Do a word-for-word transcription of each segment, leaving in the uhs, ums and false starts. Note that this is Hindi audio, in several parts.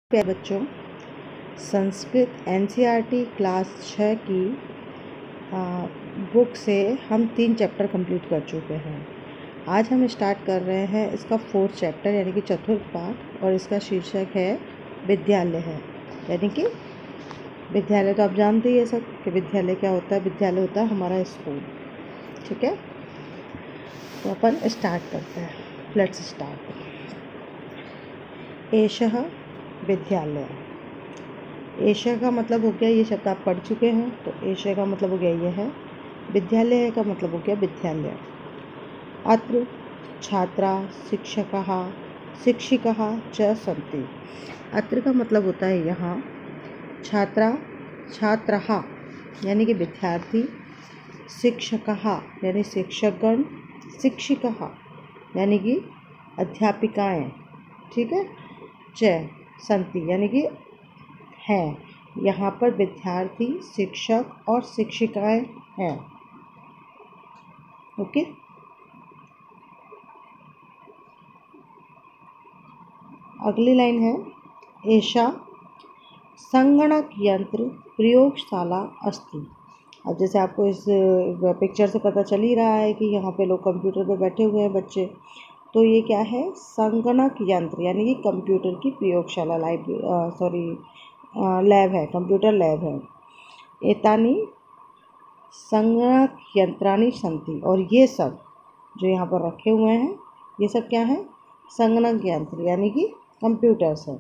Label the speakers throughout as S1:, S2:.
S1: प्यारे बच्चों, संस्कृत एनसीईआरटी क्लास छः की आ, बुक से हम तीन चैप्टर कंप्लीट कर चुके हैं। आज हम स्टार्ट कर रहे हैं इसका फोर्थ चैप्टर यानी कि चतुर्थ पाठ, और इसका शीर्षक है विद्यालय है। यानी कि विद्यालय तो आप जानते ही है सब कि विद्यालय क्या होता है। विद्यालय होता है हमारा स्कूल। ठीक है, तो अपन स्टार्ट करते हैं। Let's start. एषः विद्यालय। एषः का मतलब हो गया, ये शब्द आप पढ़ चुके हैं, तो एषः का मतलब हो गया ये है। विद्यालय का मतलब हो गया विद्यालय। अत्र छात्रा शिक्षकः शिक्षिकाः च सन्ति। अत्र का मतलब होता है यहाँ। छात्रा छात्रः यानी कि विद्यार्थी, शिक्षकः यानी शिक्षकगण, शिक्षिकाः यानी कि अध्यापिकाएँ। ठीक है, च सन्ति यानी कि हैं। यहाँ पर विद्यार्थी, शिक्षक और शिक्षिकाएं हैं। ओके, अगली लाइन है एषा संगणक यंत्र प्रयोगशाला अस्ति। अब जैसे आपको इस पिक्चर से पता चल ही रहा है कि यहाँ पे लोग कंप्यूटर पे बैठे हुए हैं बच्चे। तो ये क्या है? संगणक यंत्र यानी कि कंप्यूटर की प्रयोगशाला, लाइब्रेरी सॉरी लैब है, कंप्यूटर लैब है। एतानी संगणक यंत्राणि सन्ति, और ये सब जो यहाँ पर रखे हुए हैं ये सब क्या है? संगणक यंत्र यानी कि कंप्यूटर्स है।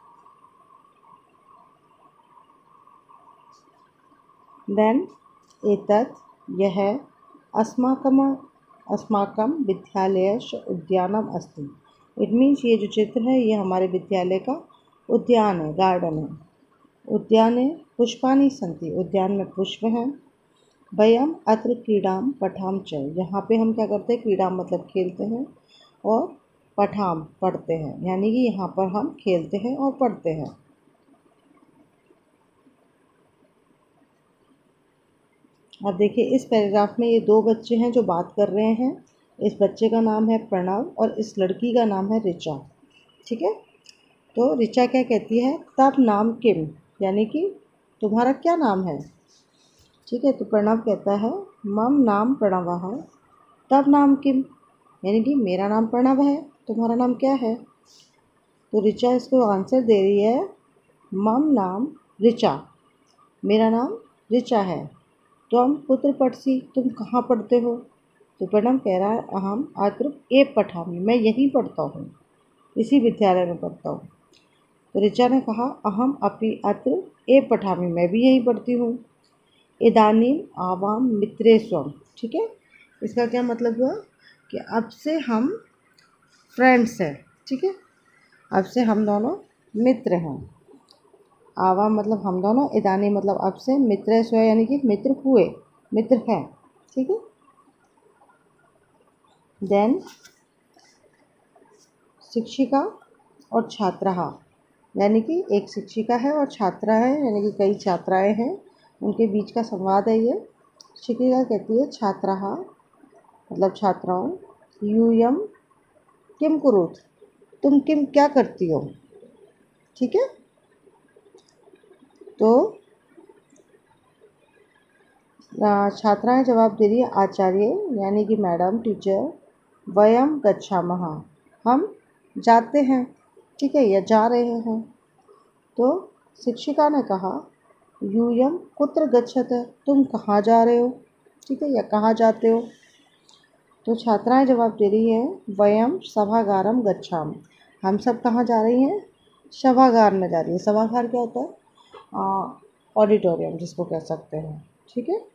S1: देन एतत् यह अस्माकं अस्माकं विद्यालयस्य उद्यानम अस्ति। इट मीन्स ये जो चित्र है ये हमारे विद्यालय का उद्यान है, गार्डन है। उद्याने पुष्पाणि सन्ति, उद्यान में पुष्प हैं। वयम् अत्र क्रीडां पठाम च, यहाँ पे हम क्या करते हैं? क्रीड़ा मतलब खेलते हैं, और पठाम पढ़ते हैं, यानी कि यहाँ पर हम खेलते हैं और पढ़ते हैं। अब देखिए इस पैराग्राफ में ये दो बच्चे हैं जो बात कर रहे हैं। इस बच्चे का नाम है प्रणव और इस लड़की का नाम है ऋचा। ठीक है, तो ऋचा क्या कहती है? तब नाम किम, यानी कि तुम्हारा क्या नाम है? ठीक है, तो प्रणव कहता है मम नाम प्रणवः तब नाम किम, यानी कि मेरा नाम प्रणव है, तुम्हारा नाम क्या है? तो ऋचा इसको आंसर दे रही है मम नाम ऋचा, मेरा नाम ऋचा है। त्वम कुत्र पठसि, तुम कहाँ पढ़ते हो? तो प्रणव कह रहा है अहम अत्र एव पठामि, मैं यहीं पढ़ता हूँ, इसी विद्यालय में पढ़ता हूँ। तो ऋचा ने कहा अहम अपि अत्र एव पठामि, मैं भी यहीं पढ़ती हूँ। इदानीम आवाम मित्रे स्वम। ठीक है, इसका क्या मतलब हुआ कि अब से हम फ्रेंड्स हैं। ठीक है, अब से हम दोनों मित्र हैं। आवाम मतलब हम दोनों, इदानी मतलब अब से, मित्रे स्व यानी कि मित्र हुए, मित्र हैं। ठीक है, देन शिक्षिका और छात्रा, यानी कि एक शिक्षिका है और छात्रा है, यानी कि कई छात्राएं हैं, उनके बीच का संवाद है ये। शिक्षिका कहती है छात्रा मतलब छात्राओं, यूयम किम कुरुत, तुम किम क्या करती हो? ठीक है, तो छात्राएं जवाब दे रही है आचार्य यानी कि मैडम, टीचर, वयम गच्छामः, हम जाते हैं। ठीक है, या जा रहे हैं। तो शिक्षिका ने कहा यूयम कुत्र गच्छते, तुम कहाँ जा रहे हो? ठीक है, या कहाँ जाते हो? तो छात्राएं जवाब दे रही हैं वयम सभागारम गच्छाम, हम सब कहाँ जा रही हैं? सभागार में जा रही है। सभागार क्या होता है? ऑडिटोरियम जिसको कह सकते हैं। ठीक है,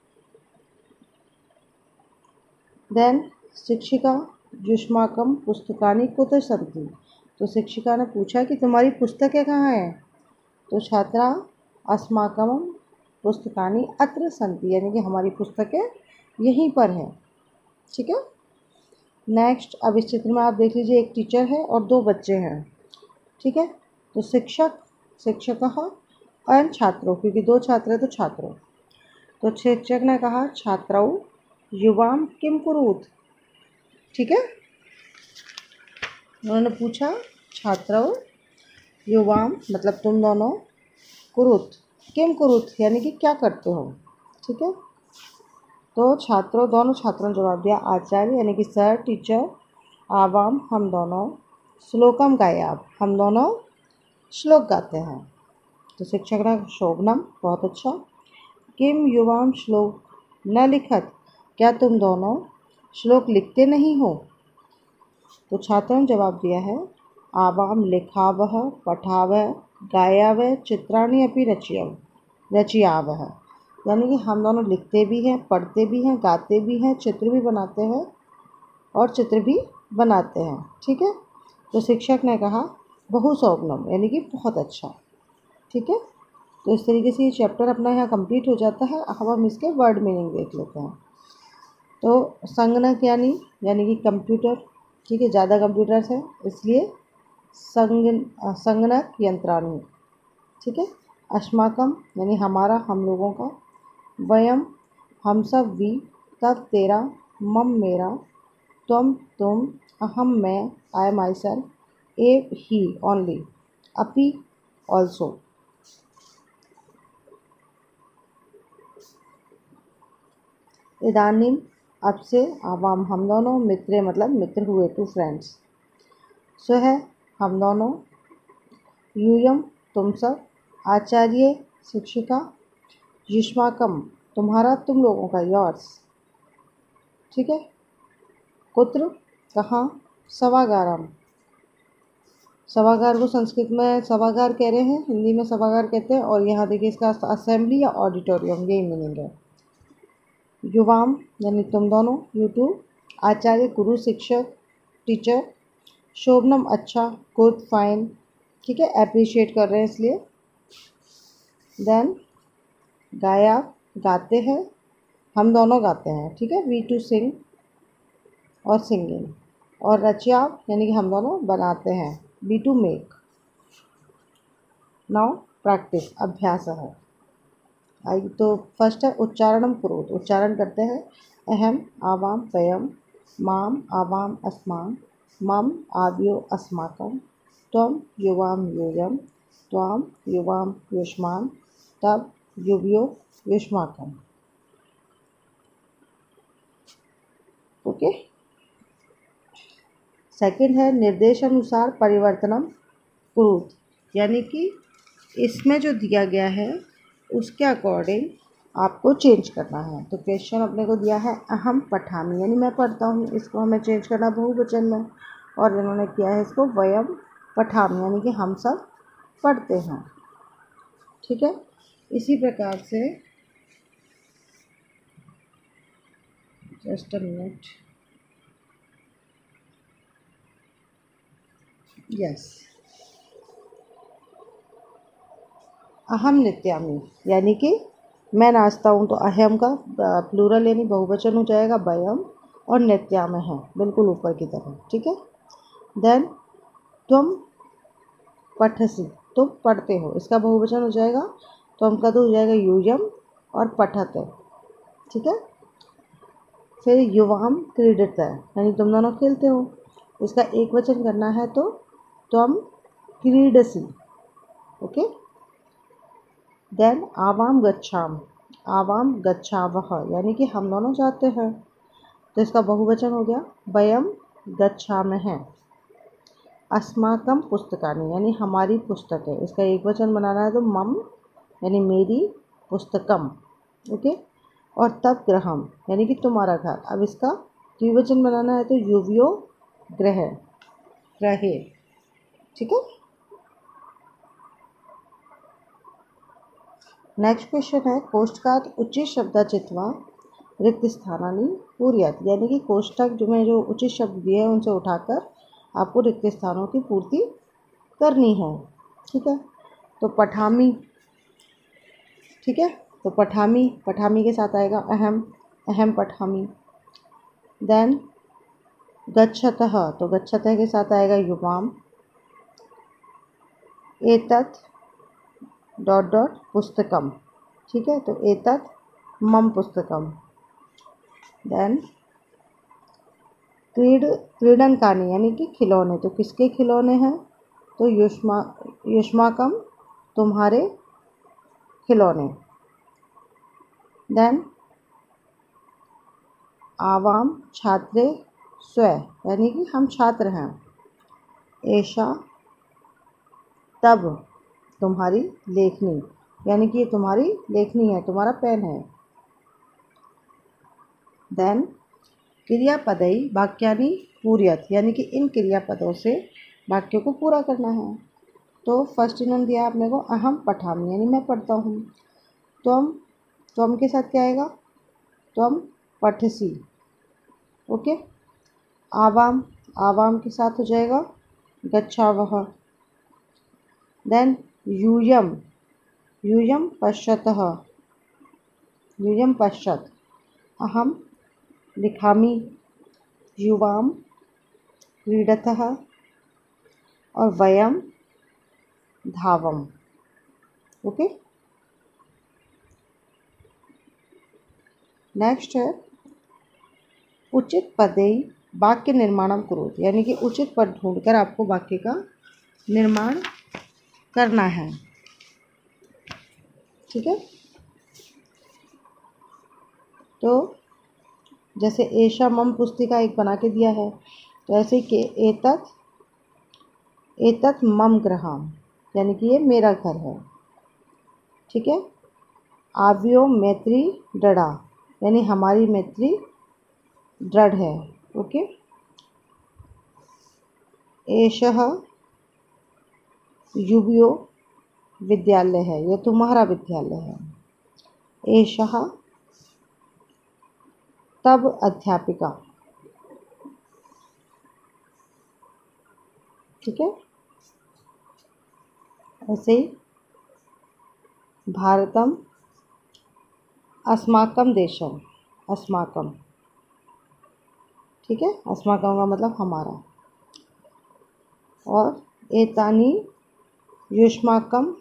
S1: देन शिक्षिका युष्माकम पुस्तकानि कुत्र सन्ति, तो शिक्षिका ने पूछा कि तुम्हारी पुस्तकें कहाँ हैं? तो छात्रा अस्माकम पुस्तकानि अत्र सन्ति, यानी कि हमारी पुस्तकें यहीं पर हैं। ठीक है, नेक्स्ट अब इस चित्र में आप देख लीजिए, एक टीचर है और दो बच्चे हैं। ठीक है, तो शिक्षक शिक्षकः और छात्रों, क्योंकि दो छात्र हैं तो छात्रों। तो शिक्षक ने कहा छात्राओं युवाम किम कुरुत। ठीक है, उन्होंने पूछा छात्राओं युवाम मतलब तुम दोनों, कुरुत किम कुरुत यानी कि क्या करते हो, ठीक है। तो छात्रों दोनों छात्रों ने जवाब दिया आचार्य यानी कि सर टीचर, आवाम हम दोनों, श्लोकम गायाब हम दोनों श्लोक गाते हैं। तो शिक्षक ने शोभनम बहुत अच्छा, किम युवाम श्लोक न लिखत क्या तुम दोनों श्लोक लिखते नहीं हो। तो छात्रों ने जवाब दिया है आवाम लिखावह पठावह गायावह चित्राणि अपि रचयव रचयावह, यानी कि हम दोनों लिखते भी हैं, पढ़ते भी हैं, गाते भी हैं, चित्र भी बनाते हैं और चित्र भी बनाते हैं, ठीक है। तो शिक्षक ने कहा बहुशोभनम यानी कि बहुत अच्छा, ठीक है। तो इस तरीके से ये चैप्टर अपना यहाँ कंप्लीट हो जाता है। अब हम इसके वर्ड मीनिंग देख लेते हैं। तो संगणक यानी यानी कि कंप्यूटर, ठीक है, ज़्यादा कंप्यूटर्स हैं इसलिए संग संगणक यंत्राणु, ठीक है। अस्माकम यानी हमारा हम लोगों का, वयम हम सब, वी तब तेरा, मम मेरा, त्वम तुम, अहम मैं आई माई सेल्फ, ए ही ओनली, अपि ऑल्सो। इदानीम अब से, आवाम हम दोनों, मित्रे मतलब मित्र हुए, टू फ्रेंड्स, स्वह हम दोनों, यूयम तुम सब, आचार्य शिक्षिका, युष्माकम तुम्हारा तुम लोगों का, योर्स, ठीक है। कुत्र कहाँ, सभागारम सभागार को संस्कृत में सभागार कह रहे हैं, हिंदी में सभागार कहते हैं, और यहाँ देखिए इसका असेंबली या ऑडिटोरियम यही मीनिंग है। युवाम यानी तुम दोनों, यू टू, आचार्य गुरु शिक्षक टीचर, शोभनम अच्छा, गुड फाइन, ठीक है, अप्रिशिएट कर रहे हैं इसलिए। देन गाया गाते हैं, हम दोनों गाते हैं, ठीक है, वी टू सिंग और सिंगिंग। और रचयाव यानी कि हम दोनों बनाते हैं, be to make. Now practice अभ्यास है। आई तो फर्स्ट है उच्चारणम कुरुत, उच्चारण करते हैं। अहम आवाम वयम, माम आवाम अस्मान्, मम आव्यो अस्माकं, त्वं युवाम यूयम, त्वां युवाम युष्मान्, तब युव्यो युष्माकं। ओके। सेकंड है निर्देशानुसार परिवर्तनम कुरुत, यानी कि इसमें जो दिया गया है उसके अकॉर्डिंग आपको चेंज करना है। तो क्वेश्चन अपने को दिया है अहम पठामी यानी मैं पढ़ता हूँ, इसको हमें चेंज करना बहुवचन में, और इन्होंने किया है इसको वयम पठामी यानी कि हम सब पढ़ते हैं, ठीक है। इसी प्रकार से जस्ट अ मिनट, यस, अहम नित्यामी यानी कि मैं नाचता हूँ, तो अहम का प्लूरल यानी बहुवचन हो जाएगा वयम, और नित्याम है बिल्कुल ऊपर की तरफ, ठीक है। देन तुम पठसी तुम पढ़ते हो, इसका बहुवचन हो जाएगा, तुम का तो हो जाएगा यूयम और पठत, ठीक है। फिर युवाम क्रीडित है यानी तुम दोनों खेलते हो, इसका एक वचन करना है तो तुम क्रीडसी, ओके। देन आवाम गच्छाम, आवाम गच्छावह यानी कि हम दोनों जाते हैं, तो इसका बहुवचन हो गया वयम गच्छामः। अस्माकम पुस्तकानि यानी हमारी पुस्तक है, इसका एक वचन बनाना है तो मम यानी मेरी पुस्तकम, ओके। और तब ग्रहम यानी कि तुम्हारा घर, अब इसका द्विवचन बनाना है तो युव्यो ग्रह ग्रहे, ठीक है। नेक्स्ट क्वेश्चन है कोष्ठकात उचित शब्द चित्वा रिक्त स्थानानि पूर्यात, यानी कि कोष्ठक जो में जो उचित शब्द दिए हैं उनसे उठाकर आपको रिक्त स्थानों की पूर्ति करनी है, ठीक है। तो पठामी, ठीक है, तो पठामी पठामी के साथ आएगा अहम, अहम पठामी। देन गच्छतः, तो गच्छतः के साथ आएगा युवाम। एतत् डॉट डॉट पुस्तकम, ठीक है, तो एतत् मम पुस्तकम। देन क्रीड क्रीडनकानि यानी कि खिलौने, तो किसके खिलौने हैं, तो युष्मा युष्माकम तुम्हारे खिलौने। देन आवाम छात्रे स्व यानी कि हम छात्र हैं। ऐशा तब तुम्हारी लेखनी यानी कि ये तुम्हारी लेखनी है, तुम्हारा पेन है। देन क्रियापदई वाक्यानि पूर्यत यानी कि इन क्रियापदों से वाक्यों को पूरा करना है। तो फर्स्ट इन्होंने दिया आपने को अहम पठामि यानी मैं पढ़ता हूँ। त्वम त्वम के साथ क्या आएगा, त्वम पठसी। ओके। आवाम आवाम के साथ हो जाएगा गच्छावः। देन यूयम यूयम पश्यतः यूयम पश्यत। अहम लिखामि युवाम क्रीडतः और वयम धावम। ओके। नेक्स्ट है उचित पदे वाक्य निर्माणम करोत यानी कि उचित पद ढूंढकर आपको वाक्य का निर्माण करना है। ठीक है। तो जैसे एषा मम पुस्तिका एक बना के दिया है, तो ऐसे कि एतत् एतत् मम गृहम् यानी कि ये मेरा घर है। ठीक है। आव्यो मैत्री दृढ़ा यानी हमारी मैत्री दृढ़ है। ओके। एषः युवयो विद्यालय है, यह तुम्हारा विद्यालय है। एषः तब अध्यापिका। ठीक है। ऐसे ही भारतम अस्माकम देशम अस्माकम। ठीक है। अस्माकम का मतलब हमारा। और एतानी युष्माकम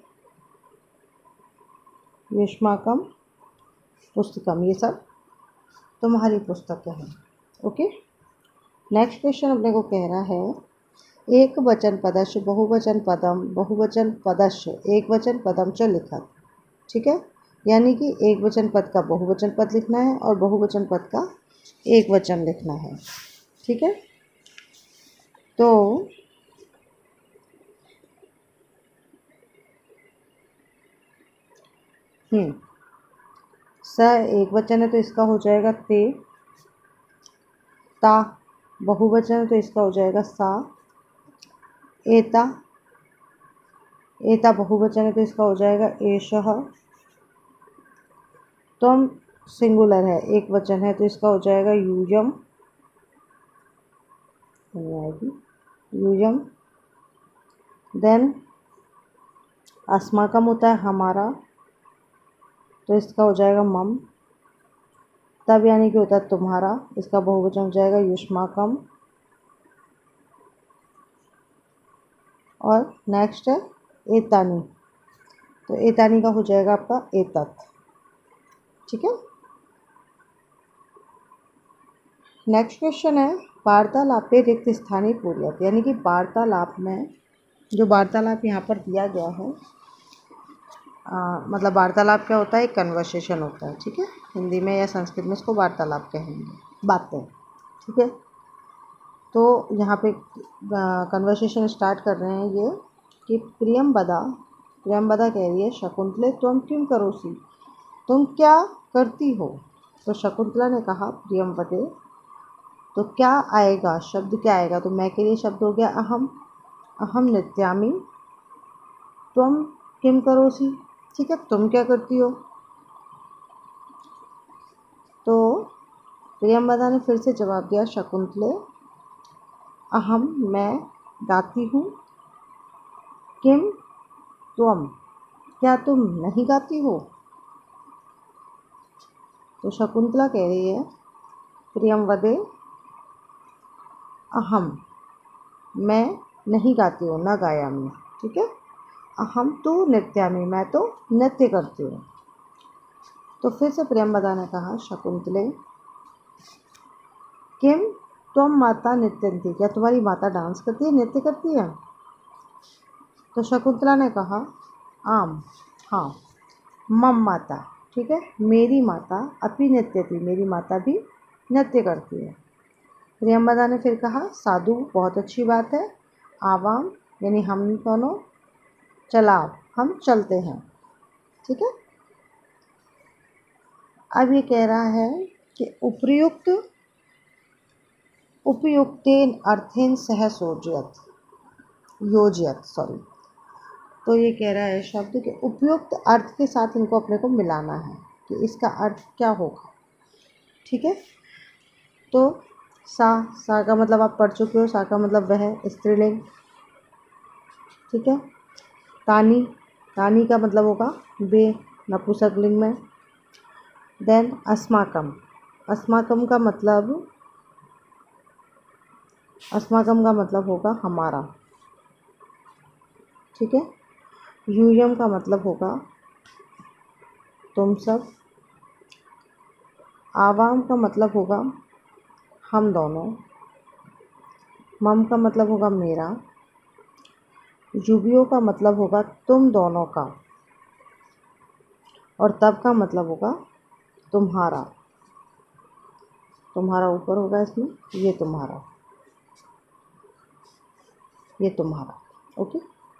S1: युष्माकम पुस्तकम ये सब तुम्हारी पुस्तकें हैं। ओके। नेक्स्ट क्वेश्चन अपने को कह रहा है एक वचन पदश बहुवचन पदम बहुवचन पदश एक वचन पदम च लिखत। ठीक है। यानी कि एक वचन पद का बहुवचन पद लिखना है और बहुवचन पद का एक वचन लिखना है। ठीक है। तो हम्म स एक वचन है तो इसका हो जाएगा ते। ता बहुवचन है तो इसका हो जाएगा सा। एता एता बहुवचन है तो इसका हो जाएगा एषः। त्वम सिंगुलर है एक वचन है तो इसका हो जाएगा यूयम आएगी यूयम। देन अस्माकम होता है हमारा तो इसका हो जाएगा मम। तब यानी कि होता है तुम्हारा, इसका बहुवचन हो जाएगा युष्माकम। और नेक्स्ट है एतानी, तो एतानी का हो जाएगा आपका एतत्। ठीक है। नेक्स्ट क्वेश्चन है वार्तालापे रिक्त स्थानीय पूर्यत यानी कि वार्तालाप में जो वार्तालाप यहाँ पर दिया गया है आ, मतलब वार्तालाप क्या होता है, एक कन्वर्सेशन होता है। ठीक है। हिंदी में या संस्कृत में इसको वार्तालाप कहेंगे, बातें। ठीक है। तो यहाँ पे कन्वर्सेशन स्टार्ट कर रहे हैं ये कि प्रियमवदा प्रियमवदा कह रही है शकुंतले तुम किम करोसी, तुम क्या करती हो। तो शकुंतला ने कहा प्रियमवदे, तो क्या आएगा, शब्द क्या आएगा, तो मैं के लिए शब्द हो गया अहम। अहम नृत्यामि। तुम किम करोसी, ठीक है, तुम क्या करती हो। तो प्रियमवदा ने फिर से जवाब दिया शकुंतले अहम मैं गाती हूँ। किम त्वम क्या तुम नहीं गाती हो। तो शकुंतला कह रही है प्रियमवदे अहम मैं नहीं गाती हूँ, न गायामि। ठीक है। अहम तो नृत्यामि मैं तो नृत्य करती हूँ। तो फिर से प्रियमवदा ने कहा शकुंतले किम त्वम माता नृत्यन्ति, क्या तुम्हारी माता डांस करती है, नृत्य करती है। तो शकुंतला ने कहा आम, हाँ। मम माता, ठीक है, मेरी माता अपि नृत्यति, मेरी माता भी नृत्य करती है। प्रियंवदा ने फिर कहा साधु, बहुत अच्छी बात है। आवाम यानी हम दोनों, चलाओ, हम चलते हैं, ठीक है। अब ये कह रहा है कि उपर्युक्त उपयुक्तेन अर्थेन सह सोजयत योजयत सॉरी तो ये कह रहा है शब्द के उपयुक्त अर्थ के साथ इनको अपने को मिलाना है कि इसका अर्थ क्या होगा, ठीक है। तो सा सा का मतलब आप पढ़ चुके हो, सा का मतलब वह स्त्रीलिंग, ठीक है। तानी, तानी का मतलब होगा वे, नपुंसकलिंग में। देन अस्माकम, अस्माकम का मतलब अस्माकम का मतलब होगा हमारा, ठीक है। यूयम का मतलब होगा तुम सब। आवाम का मतलब होगा हम दोनों। मम का मतलब होगा मेरा। युवियों का मतलब होगा तुम दोनों का। और तब का मतलब होगा तुम्हारा। तुम्हारा ऊपर होगा इसमें, ये तुम्हारा, ये तुम्हारा, ओके।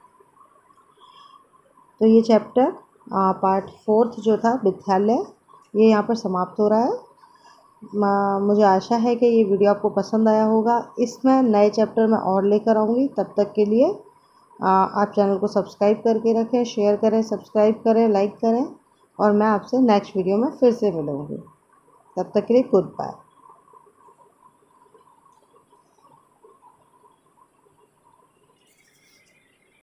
S1: तो ये चैप्टर पार्ट फोर्थ जो था विद्यालय, ये यहाँ पर समाप्त हो रहा है। मुझे आशा है कि ये वीडियो आपको पसंद आया होगा। इसमें नए चैप्टर में और लेकर आऊँगी। तब तक के लिए आ, आप चैनल को सब्सक्राइब करके रखें, शेयर करें, सब्सक्राइब करें, लाइक करें, और मैं आपसे नेक्स्ट वीडियो में फिर से मिलूँगी। तब तक के लिए गुड बाय।